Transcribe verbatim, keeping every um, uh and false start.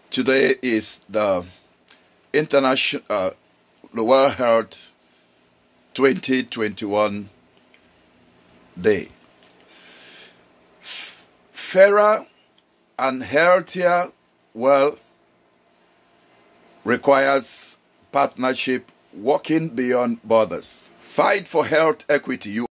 Today is the International uh, World Health twenty twenty-one Day. F fairer and healthier world requires partnership working beyond borders. Fight for health equity. You